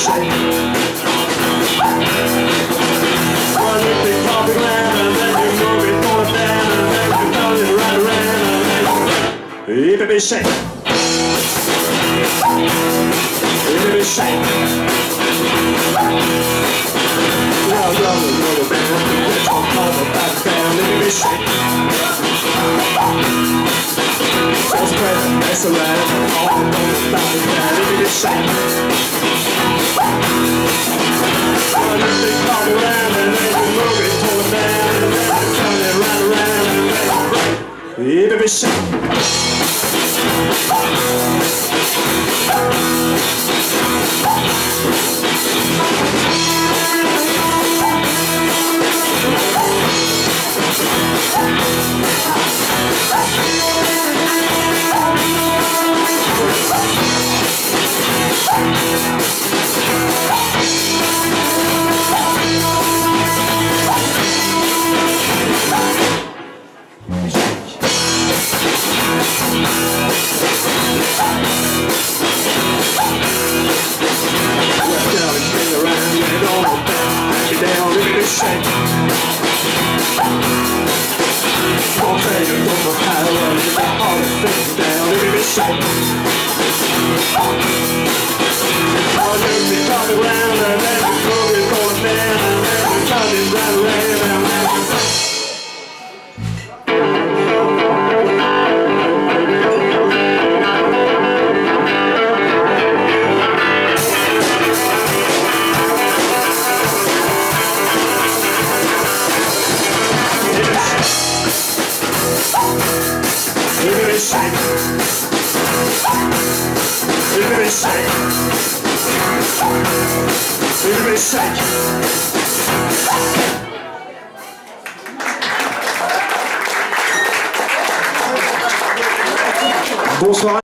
shake. One big popping land, and then you move it forward down, and then you turn it right around, and then you hippy shake. Hippy shake. Well, roll band, let's all call the back down, hippy shake. So spread the mess around, all the back down, hippy shake. One big pop around, and then you move it forward down, and then you turn it right around, and then you break. Hippy shake. Shake. Don't say you don't know how to run, get that all the things down, baby, shake. Oh, you be coming round, and then you move it going down, and then you turn it right around, and then you hippy shake. Hippy shake. Hippy shake. Bonsoir.